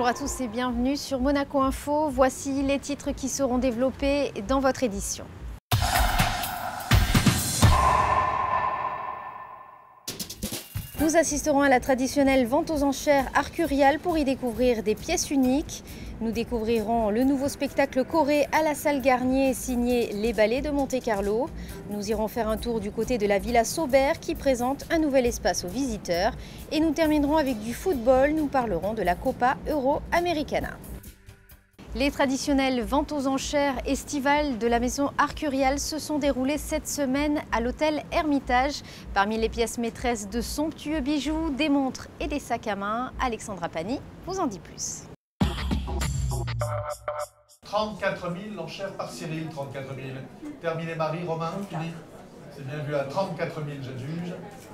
à tous et bienvenue sur Monaco Info. Voici les titres qui seront développés dans votre édition. Nous assisterons à la traditionnelle vente aux enchères Arcurial pour y découvrir des pièces uniques. Nous découvrirons le nouveau spectacle Corée à la salle Garnier signé Les Ballets de Monte-Carlo. Nous irons faire un tour du côté de la Villa Saubert qui présente un nouvel espace aux visiteurs. Et nous terminerons avec du football. Nous parlerons de la Copa Euro-Americana. Les traditionnelles ventes aux enchères estivales de la maison Arcurial se sont déroulées cette semaine à l'hôtel Hermitage. Parmi les pièces maîtresses de somptueux bijoux, des montres et des sacs à main, Alexandra Pani vous en dit plus. 34 000, l'enchère par Cyril, 34 000. Terminé Marie, Romain, Philippe. C'est bien vu à 34 000, j'adjuge.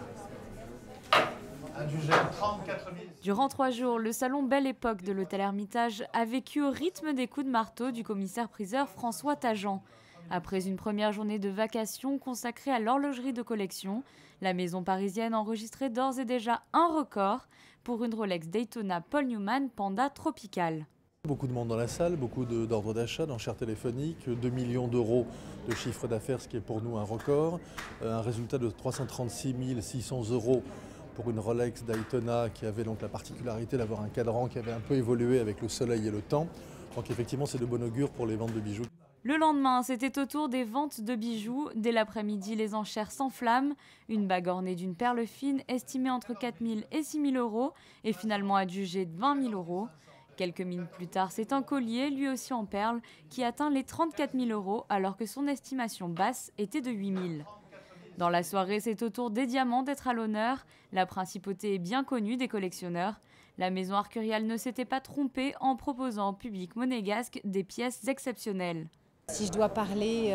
Adjugé 34 000. Durant 3 jours, le salon Belle Époque de l'hôtel Hermitage a vécu au rythme des coups de marteau du commissaire-priseur François Tajan. Après une première journée de vacation consacrée à l'horlogerie de collection, la maison parisienne enregistrait d'ores et déjà un record pour une Rolex Daytona Paul Newman Panda Tropical. Beaucoup de monde dans la salle, beaucoup d'ordres d'achat, d'enchères téléphoniques, 2 millions d'euros de chiffre d'affaires, ce qui est pour nous un record, un résultat de 336 600 euros pour une Rolex Daytona qui avait donc la particularité d'avoir un cadran qui avait un peu évolué avec le soleil et le temps. Donc effectivement, c'est de bon augure pour les ventes de bijoux. Le lendemain, c'était au tour des ventes de bijoux. Dès l'après-midi, les enchères s'enflamment. Une bague ornée d'une perle fine estimée entre 4 000 et 6 000 euros est finalement adjugée de 20 000 euros. Quelques minutes plus tard, c'est un collier, lui aussi en perles, qui atteint les 34 000 euros alors que son estimation basse était de 8 000. Dans la soirée, c'est au tour des diamants d'être à l'honneur. La principauté est bien connue des collectionneurs. La maison Arcurial ne s'était pas trompée en proposant au public monégasque des pièces exceptionnelles. Si je dois parler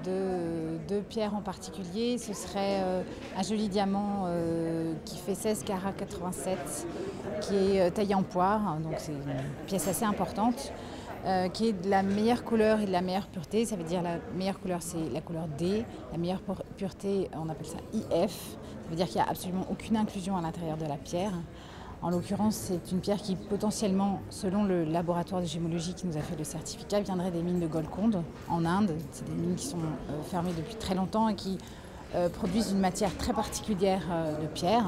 de deux pierres en particulier, ce serait un joli diamant qui fait 16 carats 87, qui est taillé en poire, donc c'est une pièce assez importante, qui est de la meilleure couleur et de la meilleure pureté. Ça veut dire la meilleure couleur, c'est la couleur D, la meilleure pureté, on appelle ça IF. Ça veut dire qu'il n'y a absolument aucune inclusion à l'intérieur de la pierre. En l'occurrence, c'est une pierre qui potentiellement, selon le laboratoire de gémologie qui nous a fait le certificat, viendrait des mines de Golconde en Inde. C'est des mines qui sont fermées depuis très longtemps et qui produisent une matière très particulière de pierre.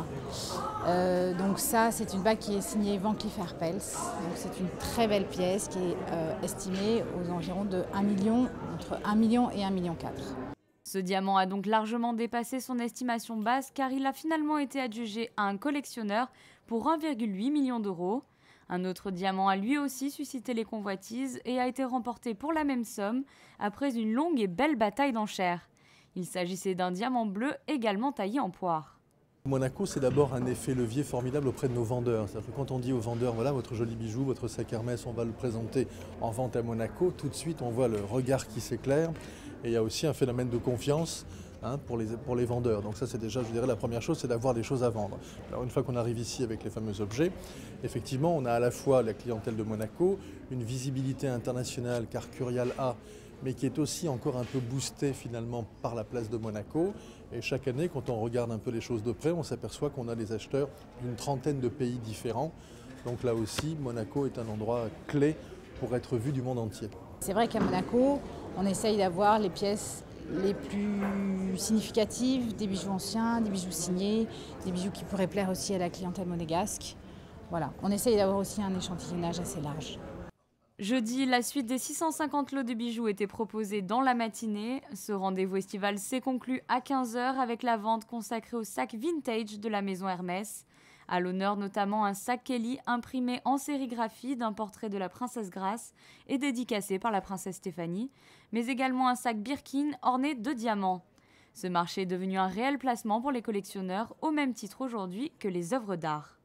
Donc ça, c'est une bague qui est signée Van Cleef & Arpels. Donc c'est une très belle pièce qui est estimée aux environs de 1 million, entre 1 million et 1,4 million. Ce diamant a donc largement dépassé son estimation basse car il a finalement été adjugé à un collectionneur pour 1,8 million d'euros. Un autre diamant a lui aussi suscité les convoitises et a été remporté pour la même somme après une longue et belle bataille d'enchères. Il s'agissait d'un diamant bleu également taillé en poire. Monaco, c'est d'abord un effet levier formidable auprès de nos vendeurs. C'est-à-dire que quand on dit aux vendeurs, voilà votre joli bijou, votre sac Hermès, on va le présenter en vente à Monaco, tout de suite on voit le regard qui s'éclaire. Et il y a aussi un phénomène de confiance pour les vendeurs. Donc ça c'est déjà, je dirais, la première chose, c'est d'avoir des choses à vendre. Alors une fois qu'on arrive ici avec les fameux objets, effectivement on a à la fois la clientèle de Monaco, une visibilité internationale qu'Arcurial a, mais qui est aussi encore un peu boostée finalement par la place de Monaco. Et chaque année, quand on regarde un peu les choses de près, on s'aperçoit qu'on a des acheteurs d'une trentaine de pays différents. Donc là aussi, Monaco est un endroit clé pour être vu du monde entier. C'est vrai qu'à Monaco, on essaye d'avoir les pièces les plus significatives, des bijoux anciens, des bijoux signés, des bijoux qui pourraient plaire aussi à la clientèle monégasque. Voilà, on essaye d'avoir aussi un échantillonnage assez large. Jeudi, la suite des 650 lots de bijoux était proposée dans la matinée. Ce rendez-vous estival s'est conclu à 15 h avec la vente consacrée au sac vintage de la maison Hermès. À l'honneur notamment un sac Kelly imprimé en sérigraphie d'un portrait de la princesse Grace et dédicacé par la princesse Stéphanie, mais également un sac Birkin orné de diamants. Ce marché est devenu un réel placement pour les collectionneurs, au même titre aujourd'hui que les œuvres d'art.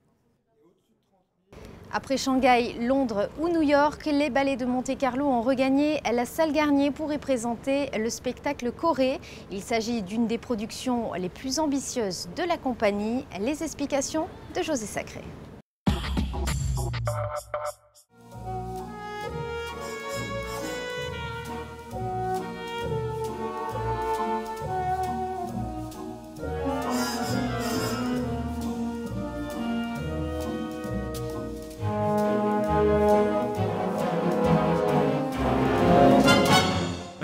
Après Shanghai, Londres ou New York, les Ballets de Monte-Carlo ont regagné la salle Garnier pour y présenter le spectacle Corée. Il s'agit d'une des productions les plus ambitieuses de la compagnie. Les explications de José Sacré.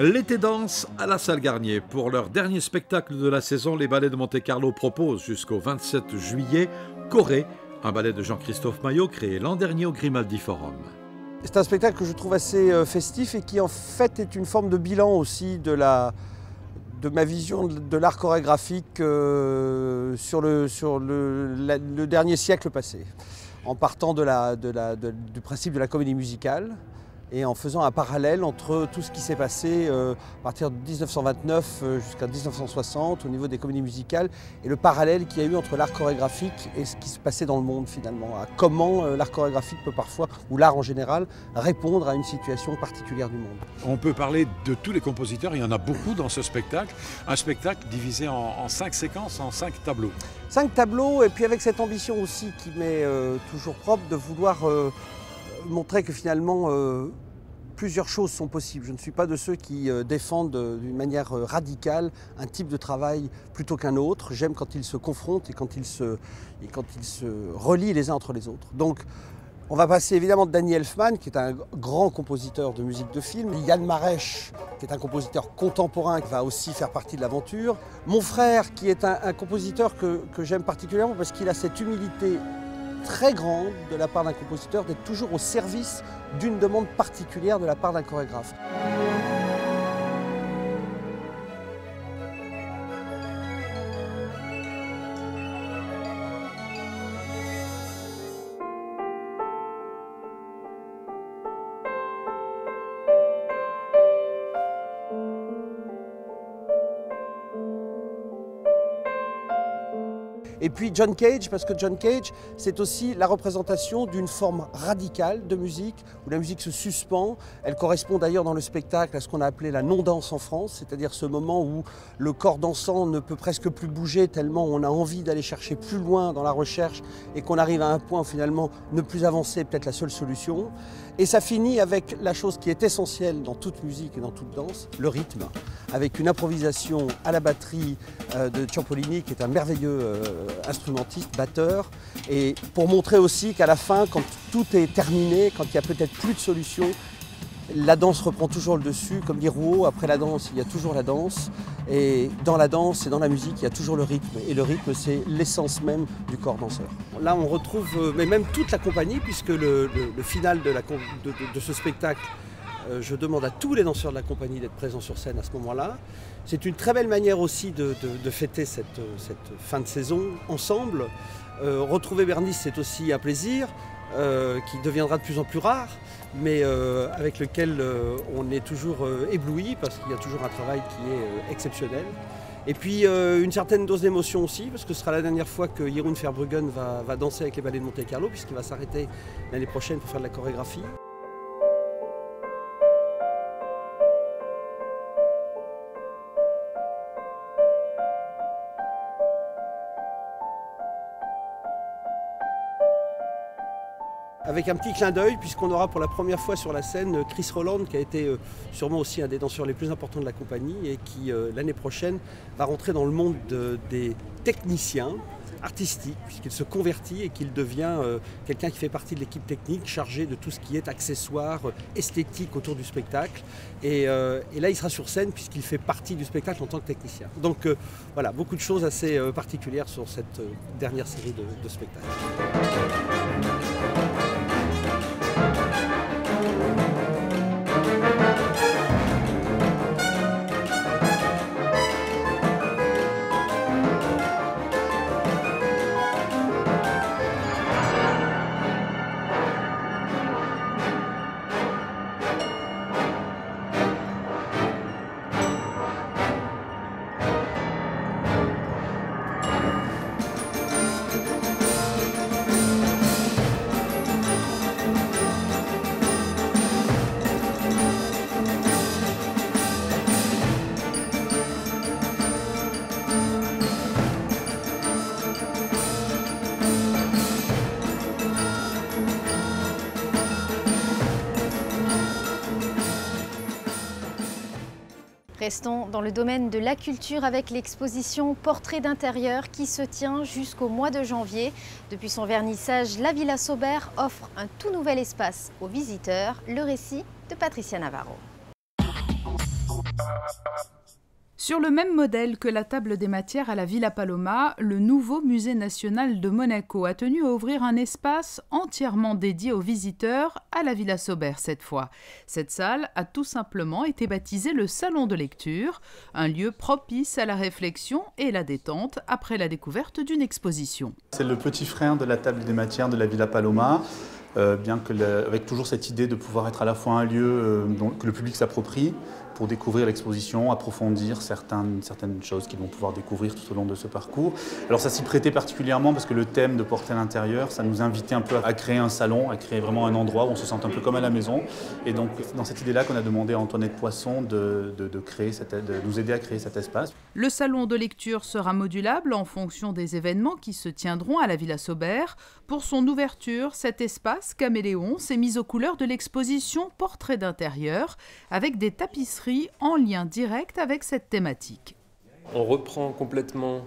L'été danse à la Salle Garnier. Pour leur dernier spectacle de la saison, les ballets de Monte-Carlo proposent jusqu'au 27 juillet Corée, un ballet de Jean-Christophe Maillot créé l'an dernier au Grimaldi Forum. C'est un spectacle que je trouve assez festif et qui en fait est une forme de bilan aussi de ma vision de l'art chorégraphique sur le dernier siècle passé, en partant du principe de la comédie musicale et en faisant un parallèle entre tout ce qui s'est passé à partir de 1929 jusqu'à 1960 au niveau des comédies musicales et le parallèle qu'il y a eu entre l'art chorégraphique et ce qui se passait dans le monde finalement, à comment l'art chorégraphique peut parfois, ou l'art en général, répondre à une situation particulière du monde. On peut parler de tous les compositeurs, il y en a beaucoup dans ce spectacle, un spectacle divisé en 5 séquences, en 5 tableaux. 5 tableaux et puis avec cette ambition aussi qui m'est toujours propre de vouloir montrer que finalement plusieurs choses sont possibles. Je ne suis pas de ceux qui défendent d'une manière radicale un type de travail plutôt qu'un autre. J'aime quand ils se confrontent et quand ils se relient les uns entre les autres. Donc on va passer évidemment de Danny Elfman, qui est un grand compositeur de musique de film, Yann Marèche, qui est un compositeur contemporain, qui va aussi faire partie de l'aventure. Mon frère, qui est un compositeur que j'aime particulièrement parce qu'il a cette humilité très grande de la part d'un compositeur d'être toujours au service d'une demande particulière de la part d'un chorégraphe. Et puis John Cage, parce que John Cage, c'est aussi la représentation d'une forme radicale de musique, où la musique se suspend. Elle correspond d'ailleurs dans le spectacle à ce qu'on a appelé la non-danse en France, c'est-à-dire ce moment où le corps dansant ne peut presque plus bouger tellement on a envie d'aller chercher plus loin dans la recherche et qu'on arrive à un point où finalement ne plus avancer est peut-être la seule solution. Et ça finit avec la chose qui est essentielle dans toute musique et dans toute danse, le rythme, avec une improvisation à la batterie de Ciampolini, qui est un merveilleux instrumentiste, batteur, et pour montrer aussi qu'à la fin, quand tout est terminé, quand il n'y a peut-être plus de solution, la danse reprend toujours le dessus, comme dit Rouault, après la danse, il y a toujours la danse, et dans la danse et dans la musique, il y a toujours le rythme, et le rythme, c'est l'essence même du corps danseur. Là, on retrouve, mais même toute la compagnie, puisque le final de ce spectacle, je demande à tous les danseurs de la compagnie d'être présents sur scène à ce moment-là. C'est une très belle manière aussi de fêter cette fin de saison ensemble. Retrouver Bernice, c'est aussi un plaisir qui deviendra de plus en plus rare, mais avec lequel on est toujours ébloui parce qu'il y a toujours un travail qui est exceptionnel. Et puis une certaine dose d'émotion aussi, parce que ce sera la dernière fois que Jeroen Verbruggen va danser avec les ballets de Monte-Carlo, puisqu'il va s'arrêter l'année prochaine pour faire de la chorégraphie. Avec un petit clin d'œil, puisqu'on aura pour la première fois sur la scène Chris Roland, qui a été sûrement aussi un des danseurs les plus importants de la compagnie et qui, l'année prochaine, va rentrer dans le monde des techniciens artistiques, puisqu'il se convertit et qu'il devient quelqu'un qui fait partie de l'équipe technique, chargé de tout ce qui est accessoires, esthétique autour du spectacle. Et là, il sera sur scène, puisqu'il fait partie du spectacle en tant que technicien. Donc voilà, beaucoup de choses assez particulières sur cette dernière série de spectacles. Restons dans le domaine de la culture avec l'exposition Portrait d'intérieur qui se tient jusqu'au mois de janvier. Depuis son vernissage, la Villa Saubert offre un tout nouvel espace aux visiteurs. Le récit de Patricia Navarro. Sur le même modèle que la table des matières à la Villa Paloma, le nouveau musée national de Monaco a tenu à ouvrir un espace entièrement dédié aux visiteurs à la Villa Sobert cette fois. Cette salle a tout simplement été baptisée le Salon de lecture, un lieu propice à la réflexion et la détente après la découverte d'une exposition. C'est le petit frère de la table des matières de la Villa Paloma. Bien que avec toujours cette idée de pouvoir être à la fois un lieu que le public s'approprie pour découvrir l'exposition, approfondir certaines choses qu'ils vont pouvoir découvrir tout au long de ce parcours. Alors ça s'y prêtait particulièrement parce que le thème de porter à l'intérieur, ça nous invitait un peu à créer un salon, à créer vraiment un endroit où on se sente un peu comme à la maison. Et donc dans cette idée-là qu'on a demandé à Antoinette Poisson de nous aider à créer cet espace. Le salon de lecture sera modulable en fonction des événements qui se tiendront à la Villa Sobert. Pour son ouverture, cet espace caméléon s'est mis aux couleurs de l'exposition Portrait d'intérieur avec des tapisseries en lien direct avec cette thématique. On reprend complètement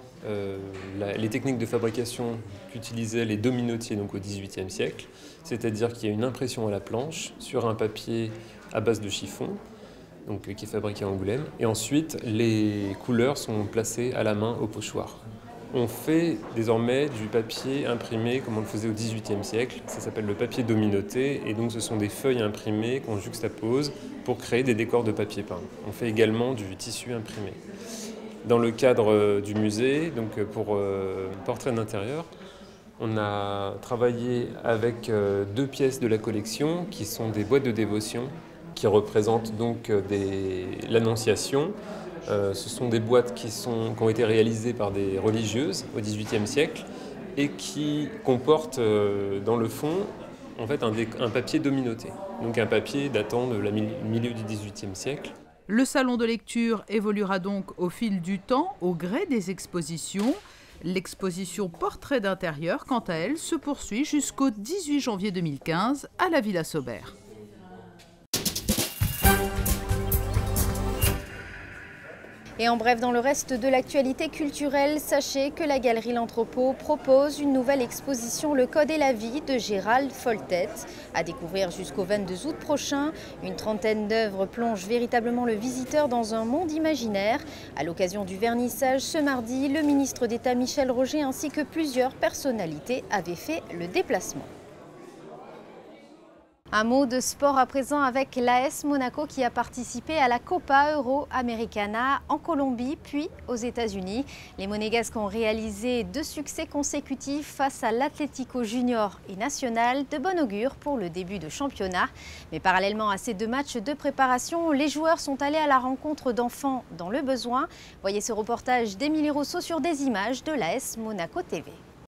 les techniques de fabrication qu'utilisaient les dominotiers donc au XVIIIe siècle, c'est-à-dire qu'il y a une impression à la planche sur un papier à base de chiffon, donc, qui est fabriqué à Angoulême, et ensuite les couleurs sont placées à la main au pochoir. On fait désormais du papier imprimé comme on le faisait au XVIIIe siècle. Ça s'appelle le papier dominoté et donc ce sont des feuilles imprimées qu'on juxtapose pour créer des décors de papier peint. On fait également du tissu imprimé. Dans le cadre du musée, donc pour Portrait d'intérieur, on a travaillé avec 2 pièces de la collection qui sont des boîtes de dévotion qui représentent donc l'Annonciation. Ce sont des boîtes qui ont été réalisées par des religieuses au XVIIIe siècle et qui comportent dans le fond en fait, un papier dominoté, donc un papier datant de la milieu du XVIIIe siècle. Le salon de lecture évoluera donc au fil du temps, au gré des expositions. L'exposition Portrait d'intérieur, quant à elle, se poursuit jusqu'au 18 janvier 2015 à la Villa Sobert. Et en bref, dans le reste de l'actualité culturelle, sachez que la Galerie L'Anthropo propose une nouvelle exposition Le Code et la vie de Gérald Foltet, à découvrir jusqu'au 22 août prochain. Une trentaine d'œuvres plongent véritablement le visiteur dans un monde imaginaire. À l'occasion du vernissage ce mardi, le ministre d'État Michel Roger ainsi que plusieurs personnalités avaient fait le déplacement. Un mot de sport à présent avec l'AS Monaco qui a participé à la Copa Euro-Americana en Colombie puis aux États-Unis. Les Monégasques ont réalisé 2 succès consécutifs face à l'Atlético Junior et National, de bon augure pour le début de championnat. Mais parallèlement à ces 2 matchs de préparation, les joueurs sont allés à la rencontre d'enfants dans le besoin. Voyez ce reportage d'Émilie Rousseau sur des images de l'AS Monaco TV.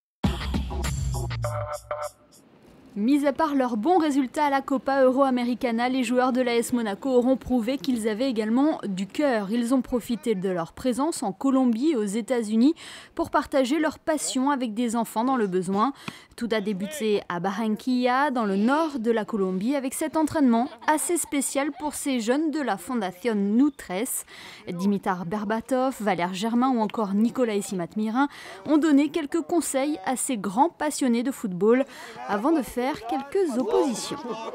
Mis à part leurs bons résultats à la Copa Euro-Americana, les joueurs de l'AS Monaco auront prouvé qu'ils avaient également du cœur. Ils ont profité de leur présence en Colombie et aux États-Unis pour partager leur passion avec des enfants dans le besoin. Tout a débuté à Barranquilla, dans le nord de la Colombie, avec cet entraînement assez spécial pour ces jeunes de la Fondation Nutres. Dimitar Berbatov, Valère Germain ou encore Nicolas Simatmirin ont donné quelques conseils à ces grands passionnés de football avant de faire quelques oppositions.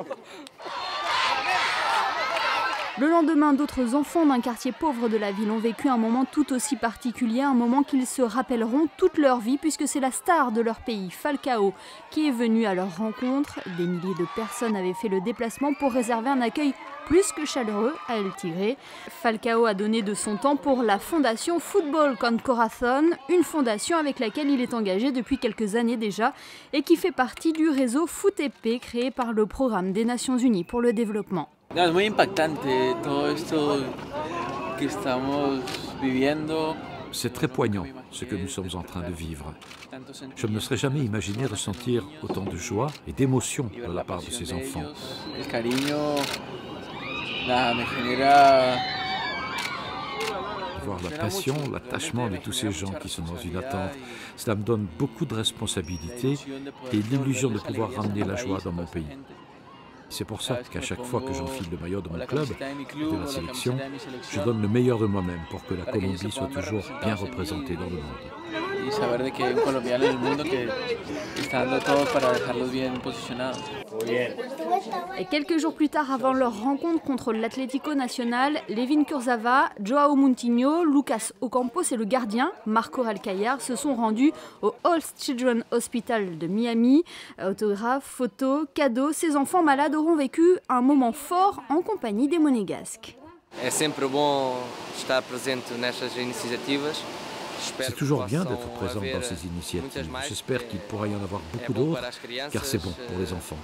Le lendemain, d'autres enfants d'un quartier pauvre de la ville ont vécu un moment tout aussi particulier, un moment qu'ils se rappelleront toute leur vie puisque c'est la star de leur pays, Falcao, qui est venu à leur rencontre. Des milliers de personnes avaient fait le déplacement pour réserver un accueil plus que chaleureux à El Tigre. Falcao a donné de son temps pour la fondation Football con Corazón, une fondation avec laquelle il est engagé depuis quelques années déjà et qui fait partie du réseau FootEP créé par le Programme des Nations Unies pour le développement. Es muy impactante todo esto que estamos viviendo. C'est très poignant ce que nous sommes en train de vivre. Je ne me serais jamais imaginé ressentir autant de joie et d'émotion de la part de ces enfants. Voir la passion, l'attachement de tous ces gens qui sont dans une attente, cela me donne beaucoup de responsabilités et l'illusion de pouvoir ramener la joie dans mon pays. C'est pour ça qu'à chaque fois que j'enfile le maillot de mon club, de la sélection, je donne le meilleur de moi-même pour que la Colombie soit toujours bien représentée dans le monde. Y saber de que hay un colombiano en el mundo que está dando todo para dejarlos bien posicionados. Muy bien. Et quelques jours plus tard, avant leur rencontre contre l'Atlético Nacional, Levin Kurzawa, Joao Moutinho, Lucas Ocampos et le gardien, Marco Alcayer, se sont rendus au All Children's Hospital de Miami. Autographes, photos, cadeaux, ces enfants malades auront vécu un moment fort en compagnie des Monégasques. C'est toujours bien d'être présent dans ces initiatives. J'espère qu'il pourra y en avoir beaucoup d'autres, car c'est bon pour les enfants.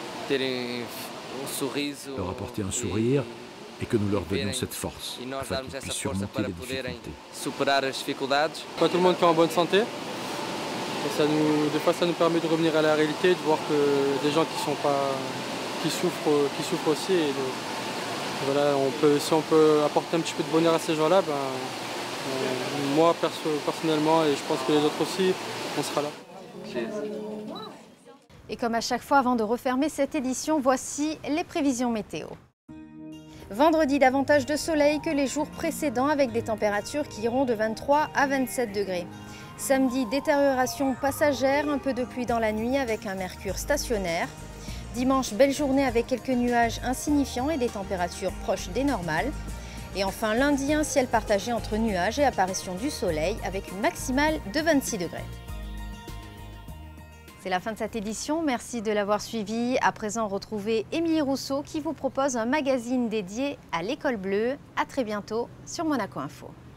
Leur apporter un sourire et que nous leur donnions cette force, afin qu'ils puissent surmonter les difficultés. Pas tout le monde qui est en bonne santé. Et des fois, ça nous permet de revenir à la réalité, de voir que des gens qui souffrent aussi. Et voilà, si on peut apporter un petit peu de bonheur à ces gens-là, moi personnellement, et je pense que les autres aussi, on sera là. Et comme à chaque fois, avant de refermer cette édition, voici les prévisions météo. Vendredi, davantage de soleil que les jours précédents avec des températures qui iront de 23 à 27 degrés. Samedi, détérioration passagère, un peu de pluie dans la nuit avec un mercure stationnaire. Dimanche, belle journée avec quelques nuages insignifiants et des températures proches des normales. Et enfin, lundi, un ciel partagé entre nuages et apparition du soleil avec une maximale de 26 degrés. C'est la fin de cette édition, merci de l'avoir suivi. À présent, retrouvez Émilie Rousseau qui vous propose un magazine dédié à l'école bleue. À très bientôt sur Monaco Info.